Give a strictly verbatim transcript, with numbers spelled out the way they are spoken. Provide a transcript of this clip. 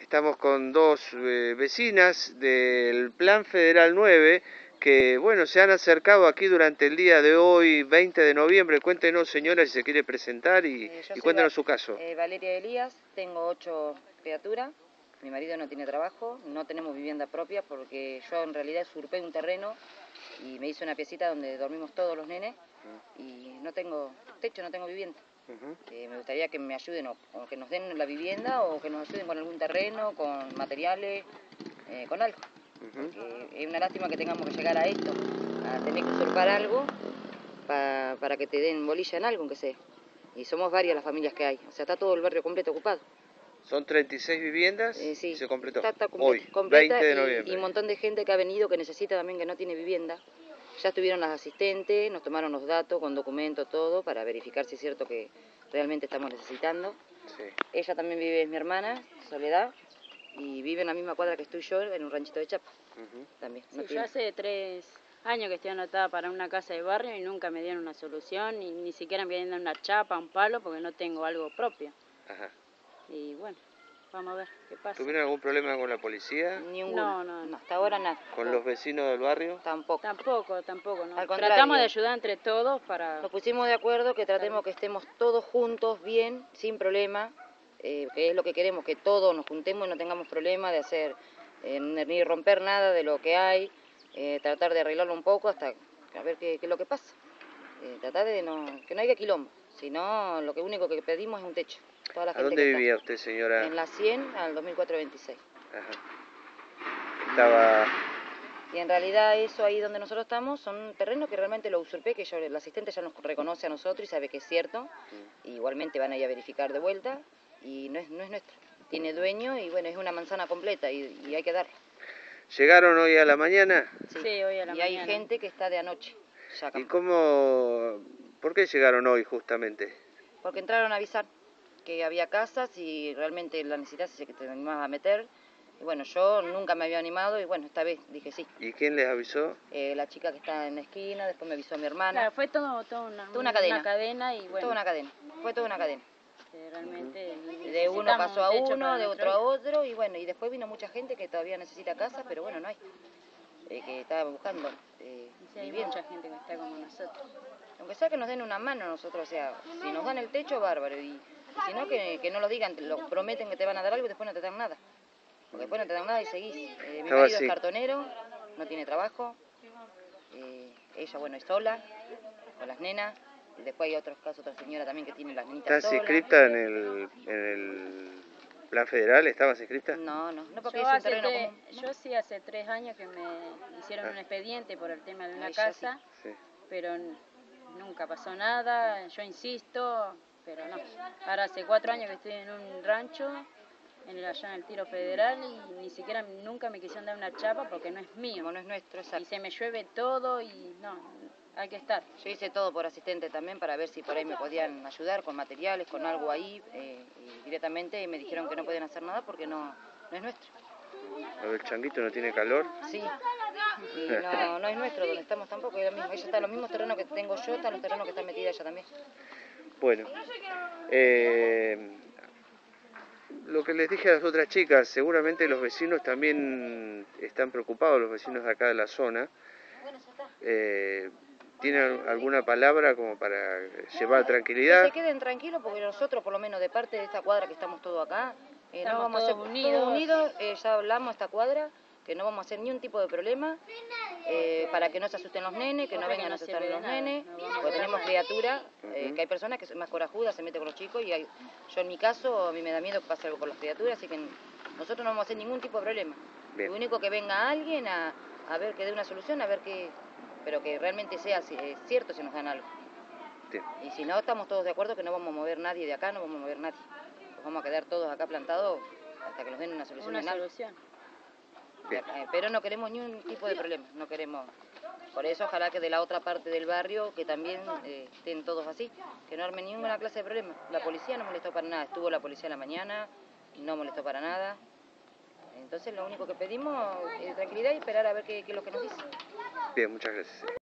Estamos con dos eh, vecinas del Plan Federal nueve que, bueno, se han acercado aquí durante el día de hoy, veinte de noviembre. Cuéntenos, señora, si se quiere presentar y, Eh, y cuéntenos su caso. Eh, Valeria Elías, tengo ocho criaturas, mi marido no tiene trabajo, no tenemos vivienda propia porque yo en realidad usurpé un terreno y me hice una piecita donde dormimos todos los nenes y no tengo techo, no tengo vivienda. Uh-huh. eh, me gustaría que me ayuden o, o que nos den la vivienda o que nos ayuden con algún terreno, con materiales, eh, con algo. Uh-huh. Porque es una lástima que tengamos que llegar a esto, a tener que usurpar algo pa, para que te den bolilla en algo, aunque sea. Y somos varias las familias que hay, o sea, está todo el barrio completo ocupado. Son treinta y seis viviendas eh, sí, y se completó está, está completa, hoy, completa, veinte de y, noviembre. Y un montón de gente que ha venido que necesita también, que no tiene vivienda. Ya estuvieron las asistentes, nos tomaron los datos con documentos, todo, para verificar si es cierto que realmente estamos necesitando. Sí. Ella también vive, es mi hermana, Soledad, y vive en la misma cuadra que estoy yo, en un ranchito de chapa. Uh-huh. También. Sí, no yo hace tres años que estoy anotada para una casa de barrio y nunca me dieron una solución, ni, ni siquiera me dieron una chapa, un palo, porque no tengo algo propio. Ajá. Y bueno, vamos a ver qué pasa. ¿Tuvieron algún problema con la policía? Ninguno. No, no, no, hasta ahora nada. ¿Con los vecinos del barrio? Tampoco. Tampoco, tampoco, no. Al contrario. Tratamos de ayudar entre todos para... Nos pusimos de acuerdo que tratemos que estemos todos juntos, bien, sin problema, eh, que es lo que queremos, que todos nos juntemos y no tengamos problema de hacer, eh, ni romper nada de lo que hay, eh, tratar de arreglarlo un poco hasta a ver qué, qué es lo que pasa. Eh, tratar de no, que no haya quilombo, sino lo que único que pedimos es un techo. Toda la ¿A gente dónde que vivía está. usted, señora? En la cien al dos mil cuatrocientos veintiséis. Ajá. Estaba... Y en realidad eso ahí donde nosotros estamos son terrenos que realmente lo usurpé, que yo, el asistente ya nos reconoce a nosotros y sabe que es cierto. Mm. Igualmente van a ir a verificar de vuelta y no es, no es nuestro. Tiene dueño y bueno, es una manzana completa y, y hay que darla. ¿Llegaron hoy a la mañana? Sí, sí, hoy a la y mañana. Y hay gente que está de anoche. Ya ¿Y cómo, por qué llegaron hoy justamente? Porque entraron a avisar que había casas y realmente la necesidad se que te animabas a meter. Y bueno, yo nunca me había animado y bueno, esta vez dije sí. ¿Y quién les avisó? Eh, la chica que está en la esquina, después me avisó mi hermana. Claro, fue todo, todo una, toda una cadena. Una cadena y bueno. Toda una cadena, fue toda una cadena. Que realmente uh-huh. De uno pasó a uno, de otro a otro y bueno, y después vino mucha gente que todavía necesita casa, pero bueno, no hay. Eh, que estaba buscando eh, sí, hay mucha gente que está como nosotros. Aunque sea que nos den una mano a nosotros, o sea, si nos dan el techo, bárbaro, y, y si no, que, que no lo digan, lo prometen que te van a dar algo y después no te dan nada. Porque después no te dan nada y seguís. Eh, mi marido es cartonero, no tiene trabajo, eh, ella, bueno, es sola, con las nenas, y después hay otros casos, otra señora también que tiene las nenitas solas. ¿Estás sola. inscrita en el, en el Plan Federal? ¿Estabas inscrita? No, no, no porque yo es un hace terreno tres, común. Yo sí hace tres años que me hicieron ah. un expediente por el tema de una Ella casa, sí. Sí. Pero nunca pasó nada, yo insisto, pero no. Ahora hace cuatro años que estoy en un rancho, en el, allá en el Tiro Federal, y ni siquiera nunca me quisieron dar una chapa porque no es mío. Como no es nuestro, exacto. Y se me llueve todo y no, hay que estar. Yo hice todo por asistente también para ver si por ahí me podían ayudar con materiales, con algo ahí, eh, y directamente me dijeron que no podían hacer nada porque no, no es nuestro. ¿El changuito no tiene calor? Sí, y no, no es nuestro donde estamos tampoco, es lo mismo. Ella está en los mismos terrenos que tengo yo, está en los terrenos que está metida ella también. Bueno, eh, lo que les dije a las otras chicas, seguramente los vecinos también están preocupados, los vecinos de acá de la zona. Eh, ¿Tienen alguna palabra como para llevar tranquilidad? Que se queden tranquilos porque nosotros, por lo menos de parte de esta cuadra que estamos todos acá, eh, no vamos a ser unidos, todos unidos, eh, ya hablamos esta cuadra, que no vamos a hacer ni un tipo de problema, eh, para que no se asusten los nenes, que no vengan a asustar a los nenes, porque tenemos criaturas, eh, que hay personas que son más corajudas, se meten con los chicos, y hay, yo en mi caso, a mí me da miedo que pase algo con las criaturas, así que nosotros no vamos a hacer ningún tipo de problema. Bien. Lo único que venga alguien a, a ver que dé una solución, a ver que, pero que realmente sea eh, cierto si nos dan algo. Bien. Y si no, estamos todos de acuerdo que no vamos a mover nadie de acá, no vamos a mover nadie. Nos vamos a quedar todos acá plantados hasta que nos den una solución. Una solución. Eh, pero no queremos ni un tipo de problema, no queremos. Por eso ojalá que de la otra parte del barrio que también eh, estén todos así, que no armen ninguna clase de problema. La policía no molestó para nada, estuvo la policía en la mañana, no molestó para nada. Entonces lo único que pedimos es tranquilidad y esperar a ver qué, qué es lo que nos dice. Bien, muchas gracias.